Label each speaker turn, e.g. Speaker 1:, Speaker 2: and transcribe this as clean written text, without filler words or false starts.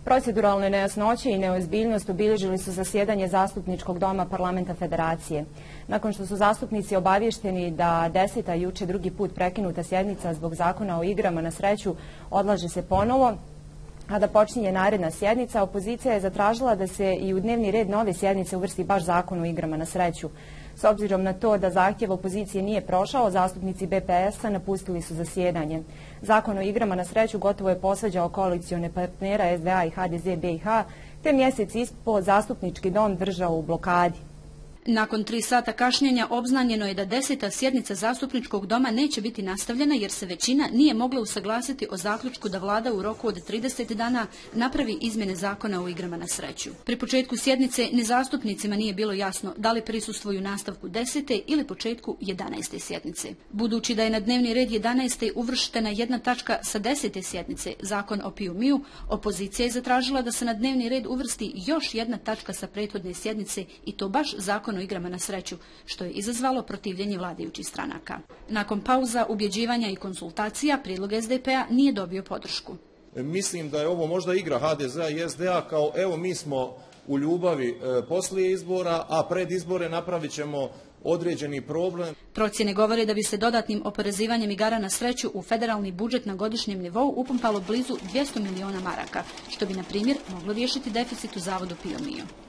Speaker 1: Proceduralne nejasnoće i neozbiljnost obilježili su zasjedanje Zastupničkog doma Parlamenta Federacije. Nakon što su zastupnici obavješteni da 10. juče drugi put prekinuta sjednica zbog zakona o igrama na sreću odlaže se ponovo, a da počinje naredna sjednica, opozicija je zatražila da se i u dnevni red nove sjednice uvrsti baš zakon o igrama na sreću. S obzirom na to da zahtjev opozicije nije prošao, zastupnici BPS-a napustili su zasjedanje. Zakon o igrama na sreću gotovo je posvađao koalicione partnera SDA i HDZ BiH, te mjesec ispod zastupnički dom držao u blokadi.
Speaker 2: Nakon 3 sata kašnjenja obznanjeno je da 10. sjednica Zastupničkog doma neće biti nastavljena jer se većina nije mogla usaglasiti o zaključku da vlada u roku od 30 dana napravi izmjene zakona o igrama na sreću. Pri početku sjednice ni zastupnicima nije bilo jasno da li prisustvuju nastavku 10. ili početku 11. sjednice. Budući da je na dnevni red 11. uvrštena jedna tačka sa 10. sjednice, zakon o PIU-MIU, opozicija je zatražila da se na dnevni red uvrsti još jedna tačka sa prethodne sjednice i to baš zakon o igrama na sreću, što je izazvalo protivljenje vladajućih stranaka. Nakon pauza, ubjeđivanja i konsultacija, prijedlog SDP-a nije dobio podršku.
Speaker 3: Mislim da je ovo možda igra HDZ-a i SDA kao evo mi smo u ljubavi poslije izbora, a pred izbore napravit ćemo određeni problem.
Speaker 2: Procjene govore da bi se dodatnim oporezivanjem igara na sreću u federalni budžet na godišnjem nivou upumpalo blizu 200 miliona maraka, što bi, na primjer, moglo riješiti deficit u zavodu PIO-MIO.